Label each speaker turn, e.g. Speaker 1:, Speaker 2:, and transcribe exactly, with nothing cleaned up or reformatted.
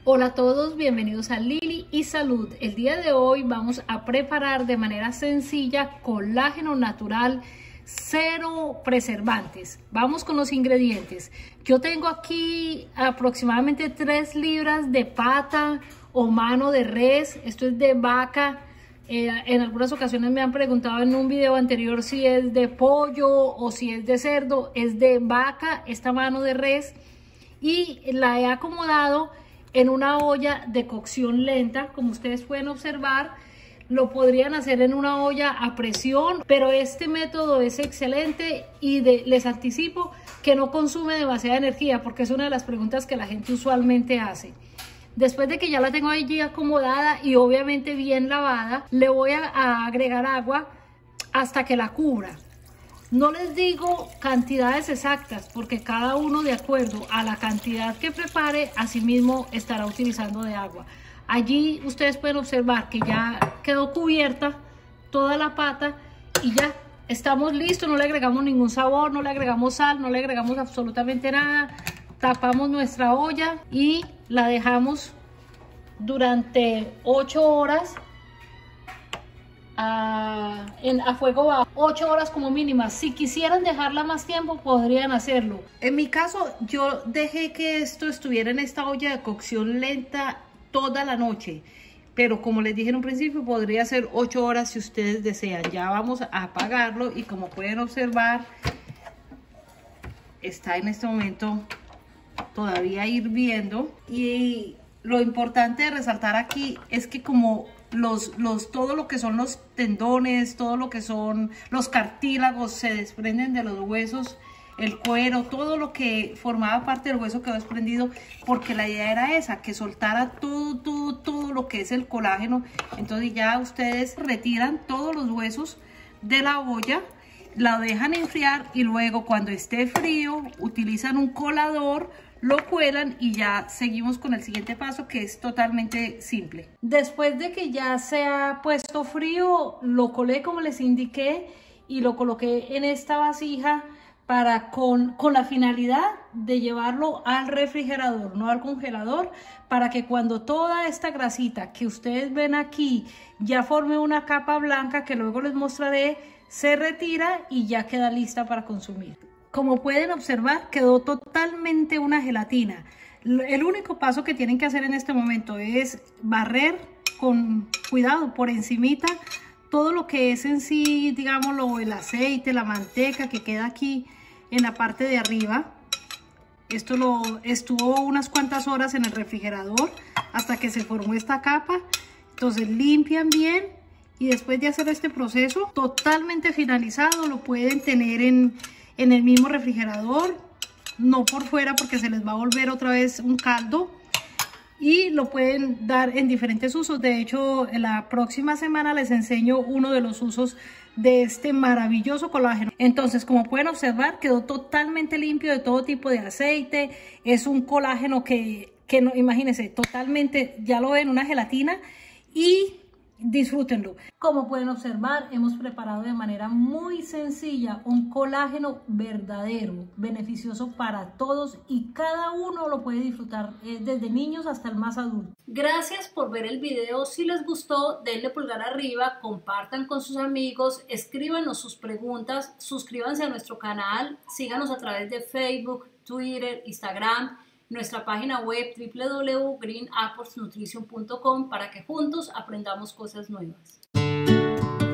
Speaker 1: Hola a todos, bienvenidos a Lili y Salud. El día de hoy vamos a preparar de manera sencilla colágeno natural, cero preservantes. Vamos con los ingredientes. Yo tengo aquí aproximadamente tres libras de pata o mano de res. Esto es de vaca. Eh, en algunas ocasiones me han preguntado en un video anterior si es de pollo o si es de cerdo. Es de vaca esta mano de res y la he acomodado en una olla de cocción lenta. Como ustedes pueden observar, lo podrían hacer en una olla a presión, pero este método es excelente y de, les anticipo que no consume demasiada energía, porque es una de las preguntas que la gente usualmente hace. Después de que ya la tengo allí acomodada y obviamente bien lavada, le voy a, a agregar agua hasta que la cubra. No les digo cantidades exactas porque cada uno, de acuerdo a la cantidad que prepare, asimismo estará utilizando de agua. Allí ustedes pueden observar que ya quedó cubierta toda la pata y ya estamos listos. No le agregamos ningún sabor, no le agregamos sal, no le agregamos absolutamente nada. Tapamos nuestra olla y la dejamos durante ocho horas A, en, a fuego bajo, ocho horas como mínima. Si quisieran dejarla más tiempo, podrían hacerlo. En mi caso, yo dejé que esto estuviera en esta olla de cocción lenta toda la noche, pero como les dije en un principio, podría ser ocho horas si ustedes desean. Ya vamos a apagarlo y como pueden observar, está en este momento todavía hirviendo. Y lo importante de resaltar aquí es que como Los, los, todo lo que son los tendones, todo lo que son los cartílagos se desprenden de los huesos, el cuero, todo lo que formaba parte del hueso quedó desprendido, porque la idea era esa, que soltara todo, todo, todo lo que es el colágeno. Entonces ya ustedes retiran todos los huesos de la olla, la dejan enfriar y luego cuando esté frío utilizan un colador, lo cuelan y ya seguimos con el siguiente paso, que es totalmente simple. Después de que ya se ha puesto frío, lo colé como les indiqué y lo coloqué en esta vasija para con, con la finalidad de llevarlo al refrigerador, no al congelador, para que cuando toda esta grasita que ustedes ven aquí ya forme una capa blanca, que luego les mostraré, se retira y ya queda lista para consumir. Como pueden observar, quedó totalmente una gelatina. El único paso que tienen que hacer en este momento es barrer con cuidado por encimita todo lo que es en sí, digámoslo, el aceite, la manteca que queda aquí en la parte de arriba. Esto lo estuvo unas cuantas horas en el refrigerador hasta que se formó esta capa. Entonces limpian bien y después de hacer este proceso totalmente finalizado, lo pueden tener en en el mismo refrigerador, no por fuera porque se les va a volver otra vez un caldo, y lo pueden dar en diferentes usos. De hecho, la próxima semana les enseño uno de los usos de este maravilloso colágeno. Entonces, como pueden observar, quedó totalmente limpio de todo tipo de aceite. Es un colágeno que, que no, imagínense, totalmente, ya lo ven, una gelatina, y disfrútenlo. Como pueden observar, hemos preparado de manera muy sencilla un colágeno verdadero, beneficioso para todos, y cada uno lo puede disfrutar, eh, desde niños hasta el más adulto. Gracias por ver el video. Si les gustó, denle pulgar arriba, compartan con sus amigos, escríbanos sus preguntas, suscríbanse a nuestro canal, síganos a través de Facebook, Twitter, Instagram, nuestra página web w w w punto green apples nutrition punto com, para que juntos aprendamos cosas nuevas.